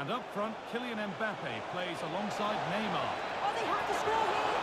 And up front, Kylian Mbappe plays alongside Neymar. Oh, they have to score here!